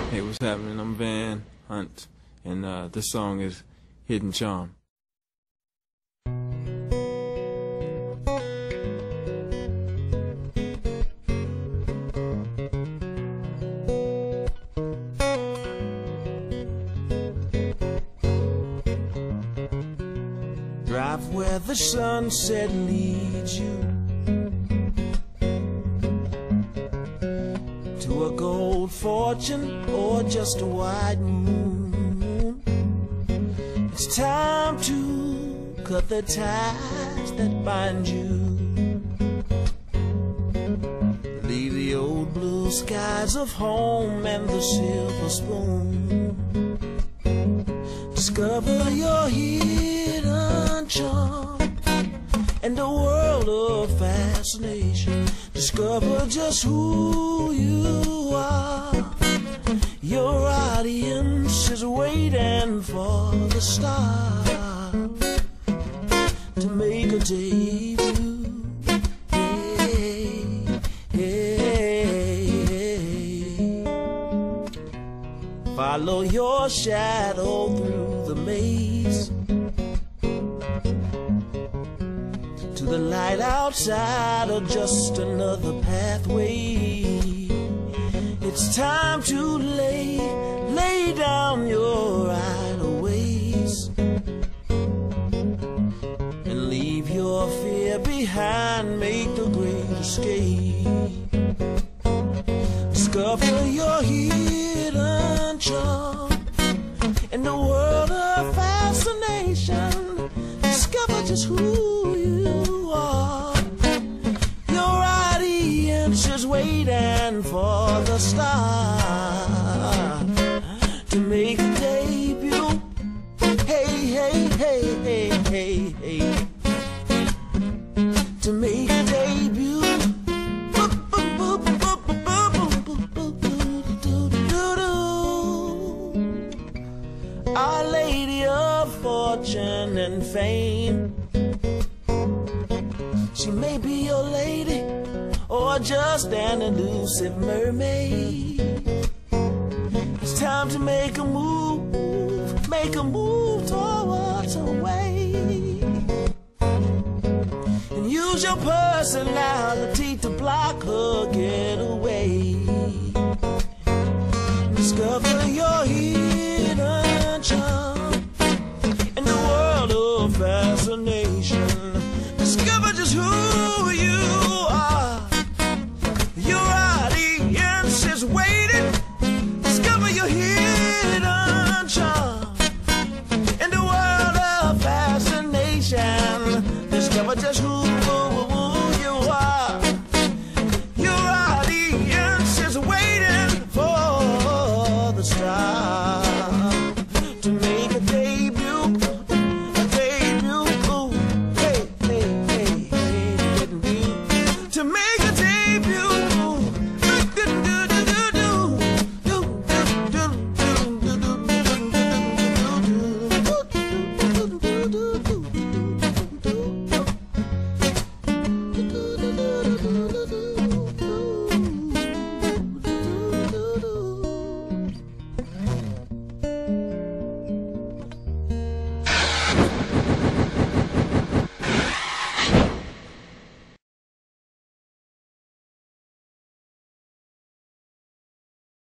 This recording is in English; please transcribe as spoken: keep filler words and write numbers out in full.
Hey, what's happening? I'm Van Hunt, and uh, this song is Hidden Charm. Drive where the sunset leads you to a gold fortune or just a white moon. It's time to cut the ties that bind you. Leave the old blue skies of home and the silver spoon. Discover your hidden charm and a world of fascination. Discover just who you are. Your audience is waiting for the star to make a debut. Hey, hey, hey. Follow your shadow through the maze to the light outside, or just another pathway. It's time to lay, lay down your idle ways and leave your fear behind, make the great escape. Discover your hidden charm in the world of fascination. Discover just who you are. Your audience is waiting for the star to make a debut. Hey, hey, hey, hey, hey, hey. To make a debut. Our Lady of Fortune and Fame. She may be your lady or just an elusive mermaid. It's time to make a move, make a move towards her way, and use your personality to block her getaway. Discover your hidden charm